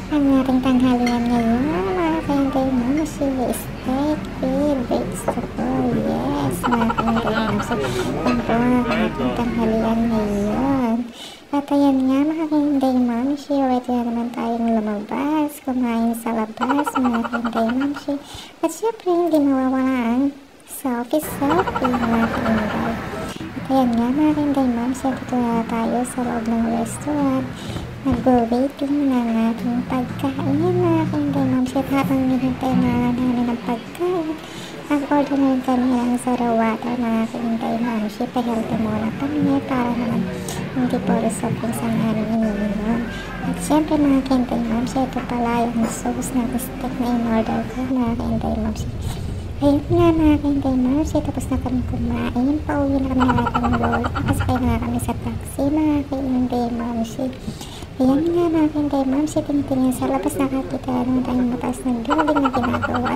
Ang ating tanghalian ngayon, mga kainday mo, steak with vegetable. Yes, mga kainday mo. So, yan po ang ating tanghalian ngayon. At ayan nga, mga kainday mo, ready na naman tayong lumabas, kumain sa labas, mga kainday mo. At syempre, hindi mawawala ang selfie, mga kainday. At ayan nga, mga kainday mo, dito na tayo sa loob ng restaurant. Nag-waiting na natin pagkain, mga kainday mo. Habang hinihintay na namin ng pagkain, nag-order na rin kami ng soda water, mga kainday mo. Pa-healthy muna kami para naman hindi puro soft drinks ang aming iniinom. At syempre, mga kainday mo, ito pala yung sauce ng steak na in-order ko, mga kainday mo. Ayun nga, mga kainday mo, tapos na kami kumain. Pauwi na kami ng ating lola. Nakasakay na kami sa taxi, mga kainday mo. Ayan nga, mga kainday mo, tingin sa labas, nakakita na tayong mataas ng building na ginagawa